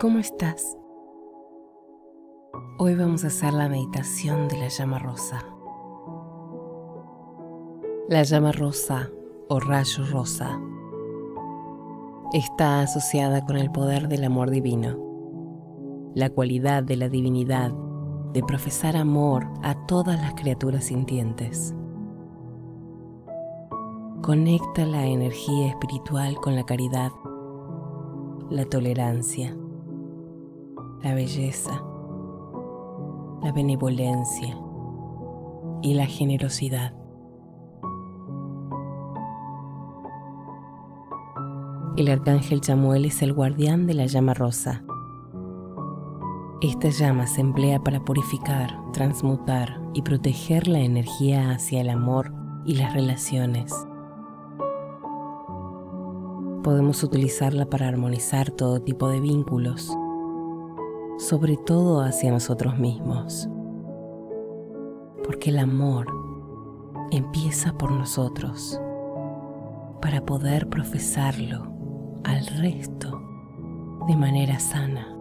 ¿Cómo estás? Hoy vamos a hacer la meditación de la llama rosa. La llama rosa o rayo rosa está asociada con el poder del amor divino, la cualidad de la divinidad de profesar amor a todas las criaturas sintientes. Conecta la energía espiritual con la caridad, la tolerancia, la belleza, la benevolencia y la generosidad. El arcángel Chamuel es el guardián de la llama rosa. Esta llama se emplea para purificar, transmutar y proteger la energía hacia el amor y las relaciones. Podemos utilizarla para armonizar todo tipo de vínculos, sobre todo hacia nosotros mismos, porque el amor empieza por nosotros para poder profesarlo al resto de manera sana.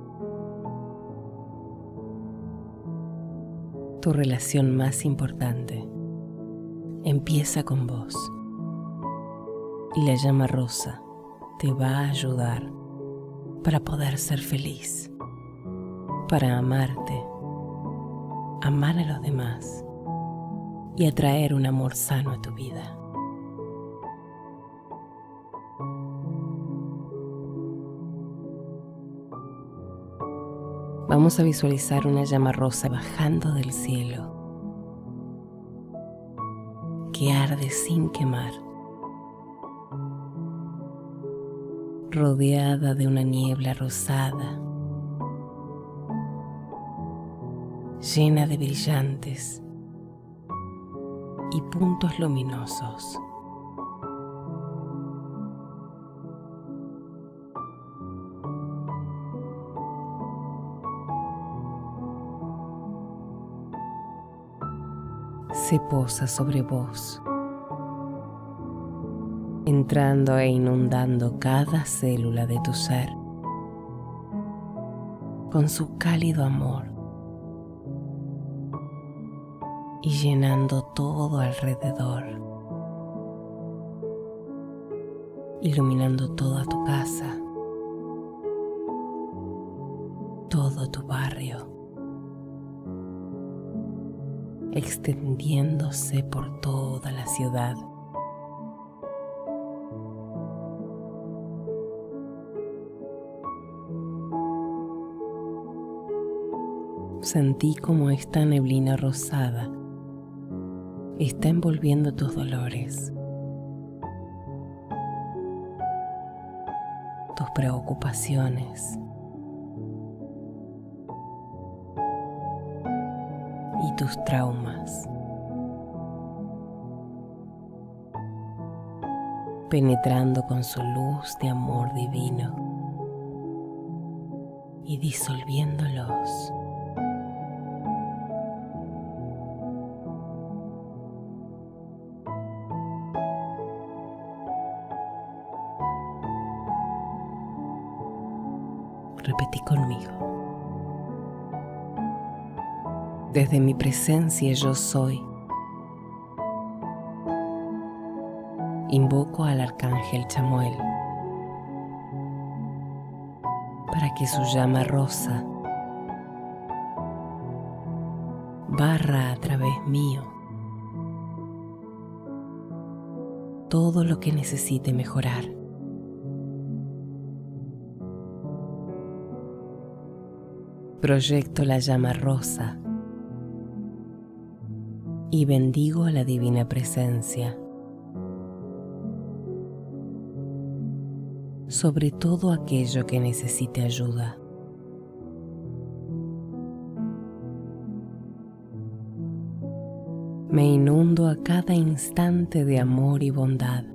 Tu relación más importante empieza con vos y la llama rosa te va a ayudar para poder ser feliz, para amarte, amar a los demás y atraer un amor sano a tu vida. Vamos a visualizar una llama rosa bajando del cielo, que arde sin quemar, rodeada de una niebla rosada, llena de brillantes y puntos luminosos. Se posa sobre vos, entrando e inundando cada célula de tu ser con su cálido amor y llenando todo alrededor, iluminando toda tu casa, todo tu barrio, extendiéndose por toda la ciudad. Sentí como esta neblina rosada está envolviendo tus dolores, tus preocupaciones y tus traumas, penetrando con su luz de amor divino y disolviéndolos. Repetí conmigo. Desde mi presencia yo soy. Invoco al arcángel Chamuel para que su llama rosa barra a través mío todo lo que necesite mejorar. Proyecto la llama rosa y bendigo a la divina presencia sobre todo aquello que necesite ayuda. Me inundo a cada instante de amor y bondad.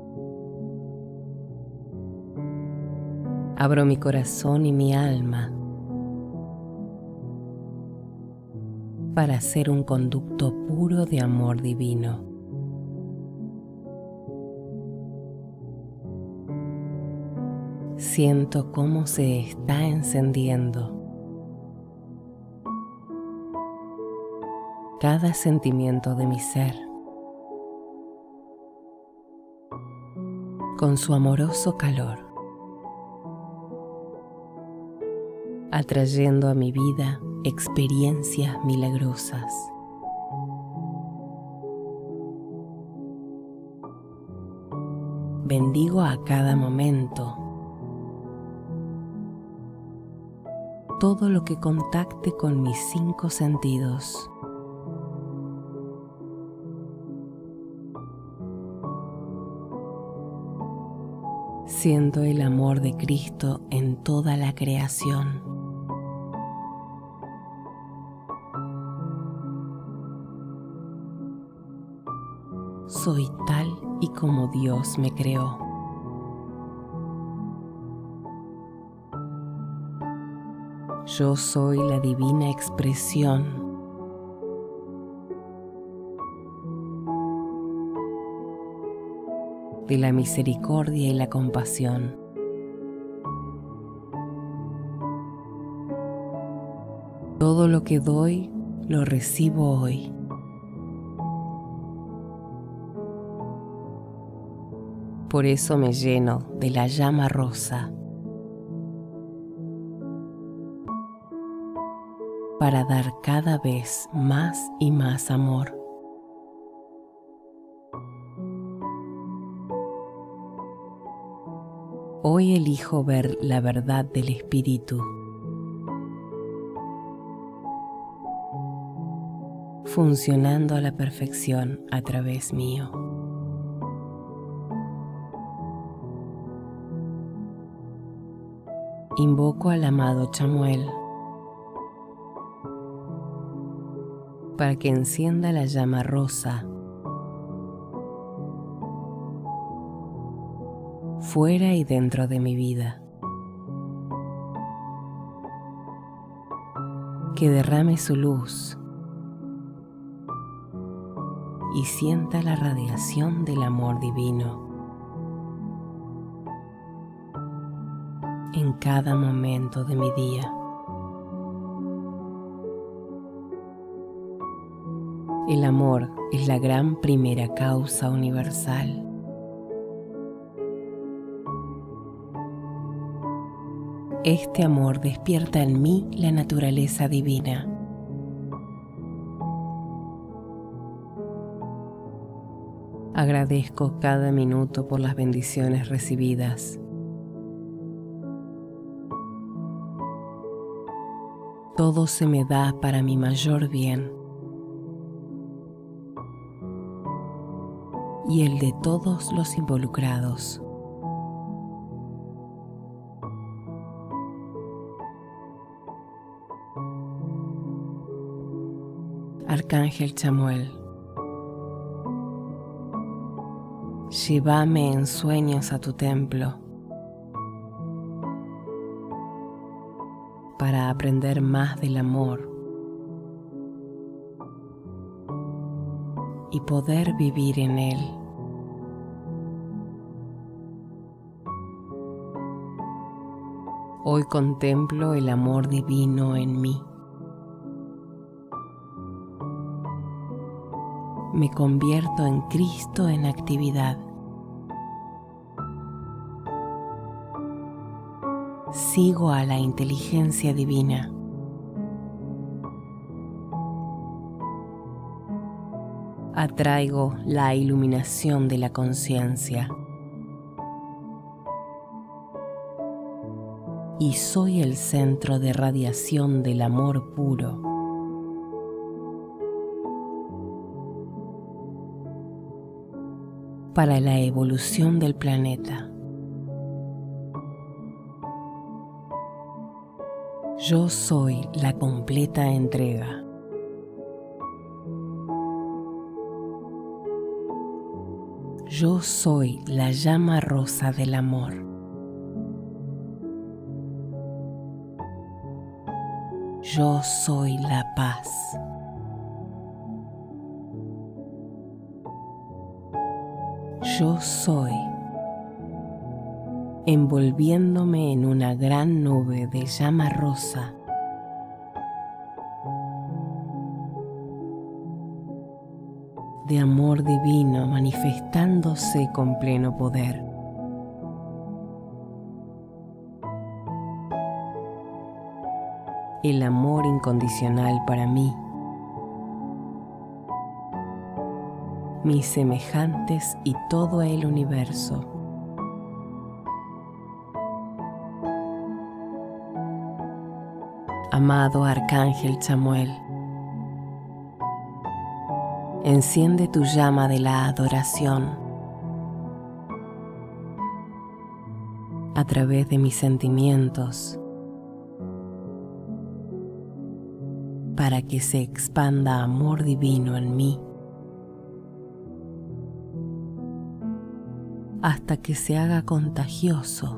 Abro mi corazón y mi alma para ser un conducto puro de amor divino. Siento cómo se está encendiendo cada sentimiento de mi ser con su amoroso calor, atrayendo a mi vida experiencias milagrosas. Bendigo a cada momento todo lo que contacte con mis 5 sentidos. Siento el amor de Cristo en toda la creación. Soy tal y como Dios me creó. Yo soy la divina expresión de la misericordia y la compasión. Todo lo que doy, lo recibo hoy. Por eso me lleno de la llama rosa, para dar cada vez más y más amor. Hoy elijo ver la verdad del Espíritu, funcionando a la perfección a través mío. Invoco al amado Chamuel para que encienda la llama rosa fuera y dentro de mi vida, que derrame su luz y sienta la radiación del amor divino en cada momento de mi día. El amor es la gran primera causa universal. Este amor despierta en mí la naturaleza divina. Agradezco cada minuto por las bendiciones recibidas. Todo se me da para mi mayor bien y el de todos los involucrados. Arcángel Chamuel, llévame en sueños a tu templo para aprender más del amor y poder vivir en él. Hoy contemplo el amor divino en mí. Me convierto en Cristo en actividad. Sigo a la inteligencia divina. Atraigo la iluminación de la conciencia. Y soy el centro de radiación del amor puro. Para la evolución del planeta. Yo soy la completa entrega. Yo soy la llama rosa del amor. Yo soy la paz. Yo soy envolviéndome en una gran nube de llama rosa. De amor divino manifestándose con pleno poder. El amor incondicional para mí, mis semejantes y todo el universo. Amado Arcángel Chamuel, enciende tu llama de la adoración a través de mis sentimientos para que se expanda amor divino en mí hasta que se haga contagioso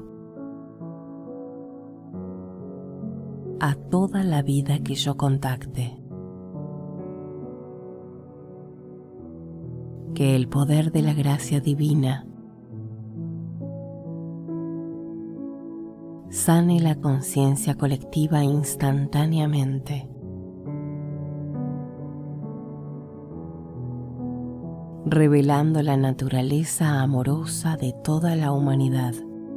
a toda la vida que yo contacte. Que el poder de la gracia divina sane la conciencia colectiva instantáneamente, revelando la naturaleza amorosa de toda la humanidad.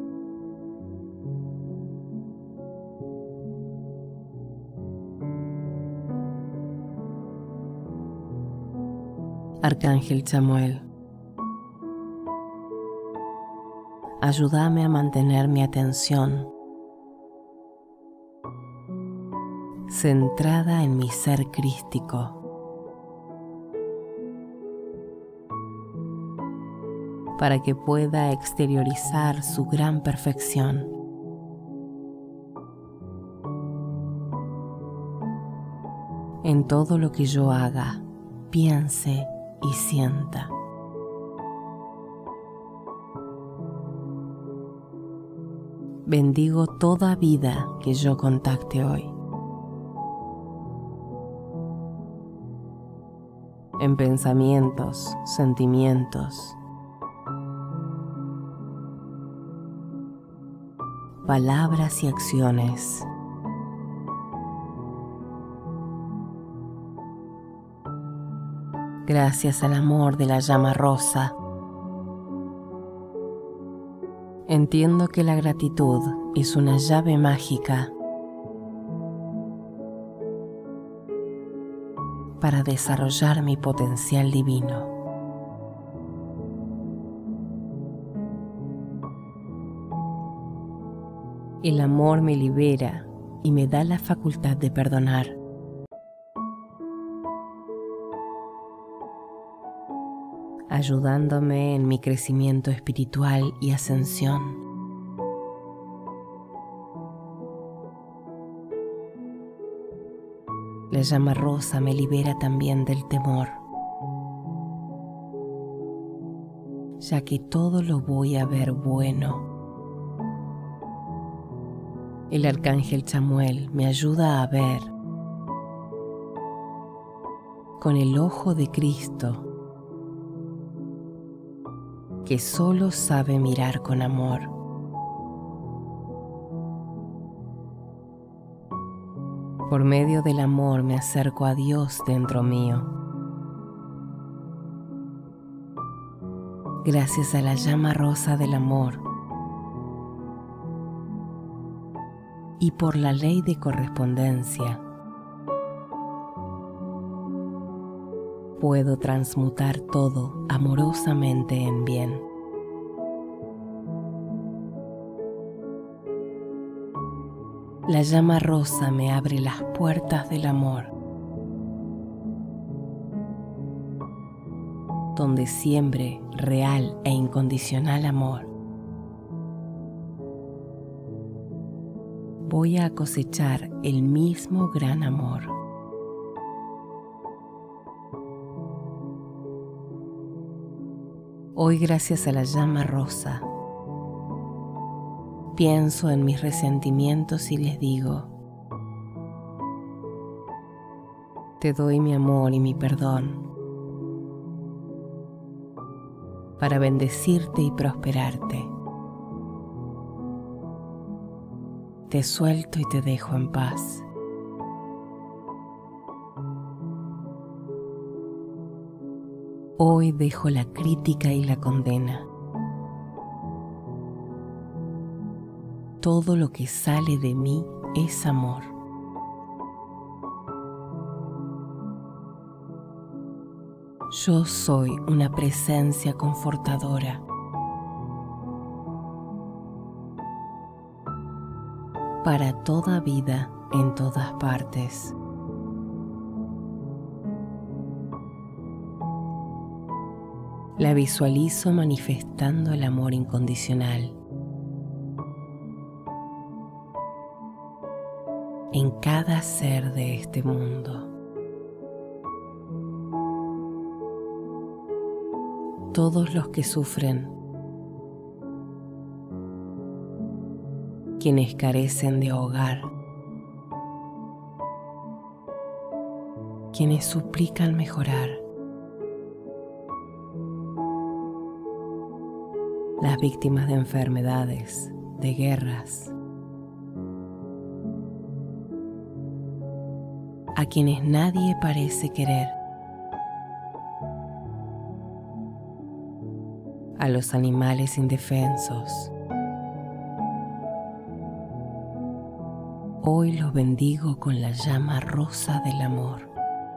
Arcángel Chamuel, ayúdame a mantener mi atención centrada en mi ser crístico, para que pueda exteriorizar su gran perfección. En todo lo que yo haga, piense y sienta. Bendigo toda vida que yo contacte hoy. En pensamientos, sentimientos, palabras y acciones. Gracias al amor de la llama rosa, entiendo que la gratitud es una llave mágica para desarrollar mi potencial divino. El amor me libera y me da la facultad de perdonar. Ayudándome en mi crecimiento espiritual y ascensión. La llama rosa me libera también del temor, ya que todo lo voy a ver bueno. El Arcángel Chamuel me ayuda a ver con el ojo de Cristo, que solo sabe mirar con amor. Por medio del amor me acerco a Dios dentro mío. Gracias a la llama rosa del amor y por la ley de correspondencia, puedo transmutar todo amorosamente en bien. La llama rosa me abre las puertas del amor, donde siembre real e incondicional amor. Voy a cosechar el mismo gran amor. Hoy, gracias a la llama rosa, pienso en mis resentimientos y les digo: te doy mi amor y mi perdón para bendecirte y prosperarte. Te suelto y te dejo en paz. Hoy dejo la crítica y la condena. Todo lo que sale de mí es amor. Yo soy una presencia confortadora. Para toda vida en todas partes. La visualizo manifestando el amor incondicional en cada ser de este mundo. Todos los que sufren, quienes carecen de hogar, quienes suplican mejorar, las víctimas de enfermedades, de guerras, a quienes nadie parece querer, a los animales indefensos. Hoy los bendigo con la llama rosa del amor,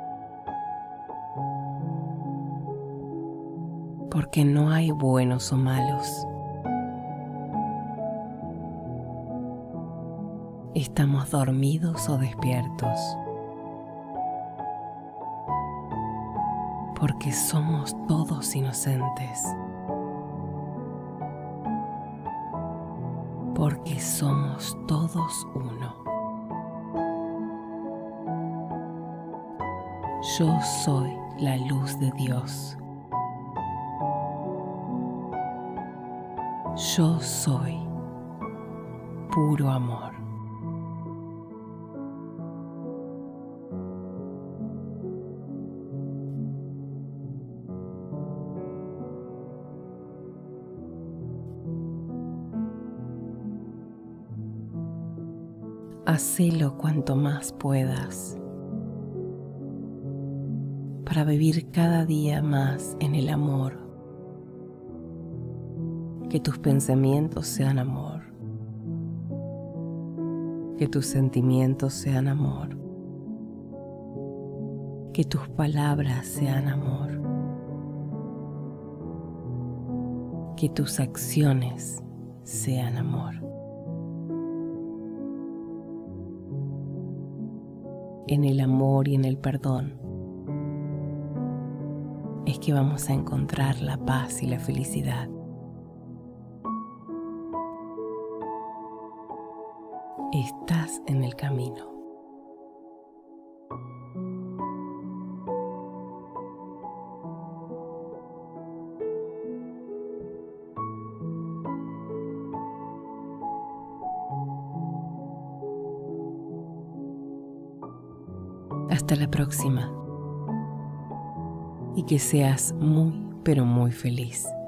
porque no hay buenos o malos. Estamos dormidos o despiertos, porque somos todos inocentes, porque somos todos uno. Yo soy la luz de Dios. Yo soy puro amor. Hacelo cuanto más puedas para vivir cada día más en el amor. Que tus pensamientos sean amor. Que tus sentimientos sean amor. Que tus palabras sean amor. Que tus acciones sean amor. En el amor y en el perdón es que vamos a encontrar la paz y la felicidad. Estás en el camino. Hasta la próxima. Y que seas muy, pero muy feliz.